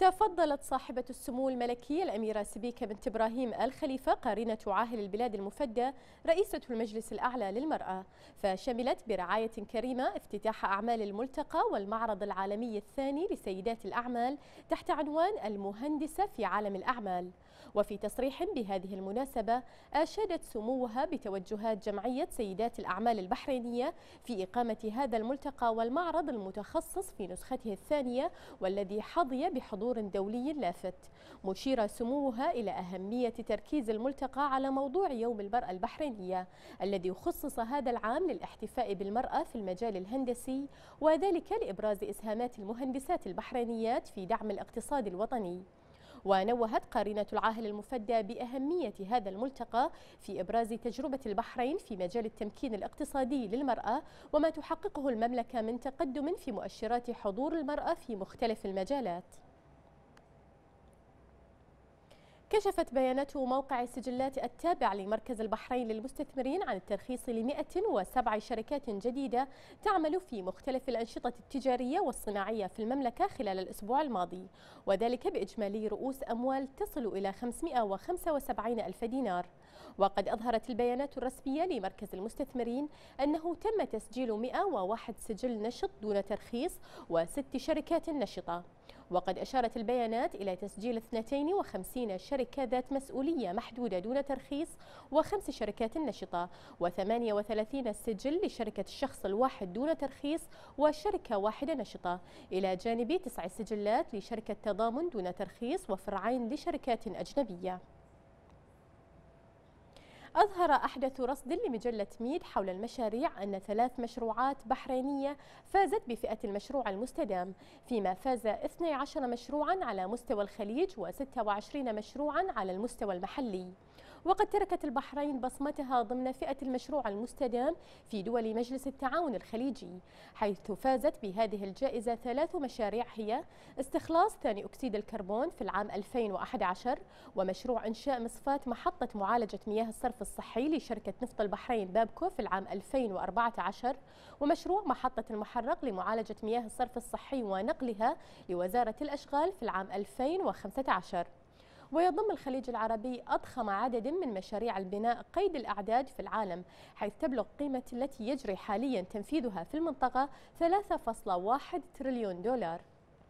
تفضلت صاحبة السمو الملكي الأميرة سبيكة بنت إبراهيم آل خليفة قارنة عاهل البلاد المفدى رئيسة المجلس الأعلى للمرأة، فشملت برعاية كريمة افتتاح أعمال الملتقى والمعرض العالمي الثاني لسيدات الأعمال تحت عنوان المهندسة في عالم الأعمال. وفي تصريح بهذه المناسبة أشادت سموها بتوجهات جمعية سيدات الأعمال البحرينية في إقامة هذا الملتقى والمعرض المتخصص في نسخته الثانية والذي حظي بحضور دولي لافت، مشيرة سموها إلى أهمية تركيز الملتقى على موضوع يوم المرأة البحرينية الذي خصص هذا العام للاحتفاء بالمرأة في المجال الهندسي، وذلك لإبراز إسهامات المهندسات البحرينيات في دعم الاقتصاد الوطني. ونوهت قارنة العاهل المفدى بأهمية هذا الملتقى في إبراز تجربة البحرين في مجال التمكين الاقتصادي للمرأة وما تحققه المملكة من تقدم في مؤشرات حضور المرأة في مختلف المجالات. كشفت بيانات موقع السجلات التابع لمركز البحرين للمستثمرين عن الترخيص ل 107 شركات جديدة تعمل في مختلف الأنشطة التجارية والصناعية في المملكة خلال الأسبوع الماضي، وذلك بإجمالي رؤوس أموال تصل إلى 575 ألف دينار. وقد أظهرت البيانات الرسمية لمركز المستثمرين أنه تم تسجيل 101 سجل نشط دون ترخيص و6 شركات نشطة. وقد أشارت البيانات إلى تسجيل 52 شركة ذات مسؤولية محدودة دون ترخيص و5 شركات نشطة و38 سجل لشركة الشخص الواحد دون ترخيص وشركة واحدة نشطة، إلى جانب 9 سجلات لشركة تضامن دون ترخيص وفرعين لشركات أجنبية. أظهر أحدث رصد لمجلة ميد حول المشاريع أن 3 مشروعات بحرينية فازت بفئة المشروع المستدام، فيما فاز 12 مشروعا على مستوى الخليج و26 مشروعا على المستوى المحلي. وقد تركت البحرين بصمتها ضمن فئة المشروع المستدام في دول مجلس التعاون الخليجي، حيث فازت بهذه الجائزة 3 مشاريع هي استخلاص ثاني أكسيد الكربون في العام 2011، ومشروع إنشاء مصفاة محطة معالجة مياه الصرف الصحي لشركة نفط البحرين بابكو في العام 2014، ومشروع محطة المحرق لمعالجة مياه الصرف الصحي ونقلها لوزارة الأشغال في العام 2015. ويضم الخليج العربي أضخم عدد من مشاريع البناء قيد الأعداد في العالم، حيث تبلغ قيمة التي يجري حاليا تنفيذها في المنطقة 3.1 تريليون دولار.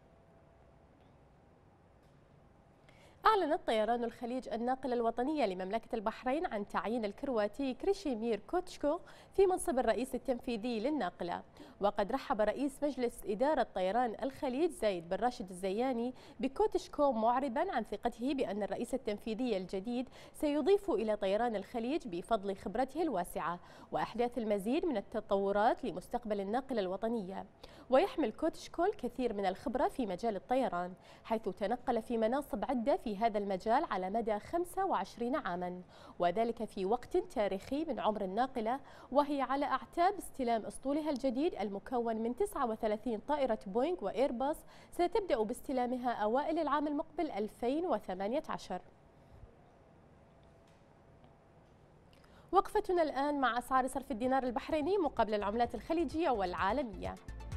أعلن طيران الخليج الناقلة الوطنية لمملكة البحرين عن تعيين الكرواتي كريشيمير كوتشكو في منصب الرئيس التنفيذي للناقلة. وقد رحب رئيس مجلس إدارة طيران الخليج زايد بن راشد الزياني بكوتشكو، معربا عن ثقته بأن الرئيس التنفيذي الجديد سيضيف إلى طيران الخليج بفضل خبرته الواسعة وأحداث المزيد من التطورات لمستقبل الناقلة الوطنية. ويحمل كوتشكو الكثير من الخبرة في مجال الطيران، حيث تنقل في مناصب عدة في هذا المجال على مدى 25 عاما، وذلك في وقت تاريخي من عمر الناقلة، وهي على أعتاب استلام أسطولها الجديد المكون من 39 طائرة بوينغ وإيرباص ستبدأ باستلامها أوائل العام المقبل 2018. وقفتنا الآن مع أسعار صرف الدينار البحريني مقابل العملات الخليجية والعالمية.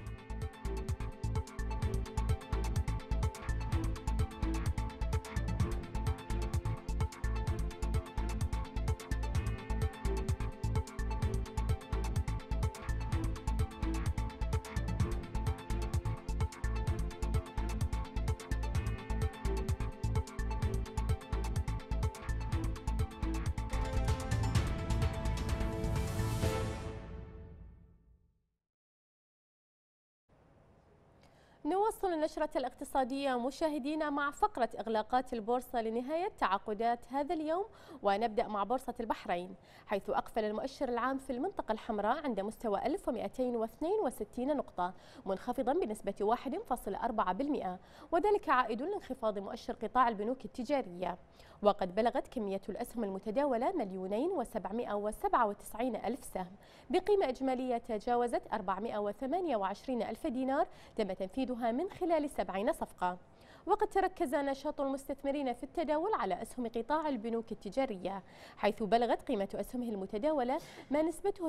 نواصل النشرة الاقتصادية مشاهدينا مع فقرة إغلاقات البورصة لنهاية تعاقدات هذا اليوم، ونبدأ مع بورصة البحرين، حيث أقفل المؤشر العام في المنطقة الحمراء عند مستوى 1262 نقطة، منخفضا بنسبة 1.4%، وذلك عائد لانخفاض مؤشر قطاع البنوك التجارية. وقد بلغت كمية الأسهم المتداولة 2,797,000 سهم بقيمة إجمالية تجاوزت 428 ألف دينار تم تنفيذها من خلال 70 صفقة. وقد تركز نشاط المستثمرين في التداول على أسهم قطاع البنوك التجارية، حيث بلغت قيمة أسهمه المتداولة ما نسبته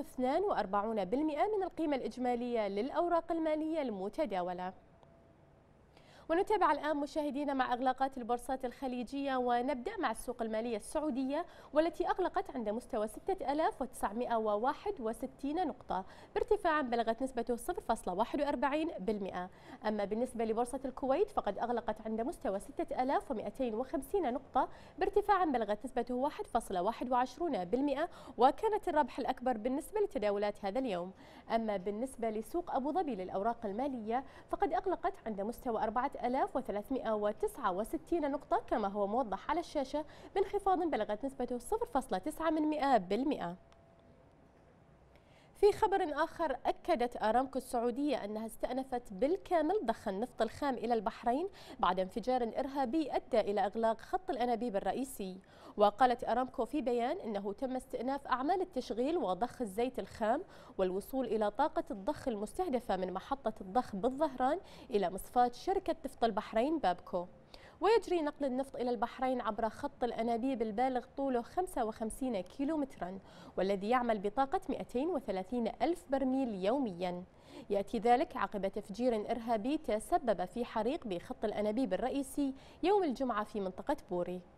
42% من القيمة الإجمالية للأوراق المالية المتداولة. ونتابع الآن مشاهدينا مع إغلاقات البورصات الخليجية، ونبدأ مع السوق المالية السعودية والتي أغلقت عند مستوى 6961 نقطة بارتفاع بلغت نسبته 0.41%. أما بالنسبة لبورصة الكويت فقد أغلقت عند مستوى 6250 نقطة بارتفاع بلغت نسبته 1.21%، وكانت الربح الأكبر بالنسبة لتداولات هذا اليوم. أما بالنسبة لسوق أبو ظبي للأوراق المالية فقد أغلقت عند مستوى 4369 نقطة كما هو موضح على الشاشة بانخفاض بلغت نسبته 0.9%. في خبر آخر، أكدت آرامكو السعودية أنها استأنفت بالكامل ضخ النفط الخام إلى البحرين بعد انفجار إرهابي أدى إلى إغلاق خط الأنابيب الرئيسي. وقالت آرامكو في بيان أنه تم استئناف أعمال التشغيل وضخ الزيت الخام والوصول إلى طاقة الضخ المستهدفة من محطة الضخ بالظهران إلى مصفاة شركة نفط البحرين بابكو. ويجري نقل النفط إلى البحرين عبر خط الأنابيب البالغ طوله 55 كيلومترا والذي يعمل بطاقة 230 ألف برميل يوميا. يأتي ذلك عقب تفجير إرهابي تسبب في حريق بخط الأنابيب الرئيسي يوم الجمعة في منطقة بوري.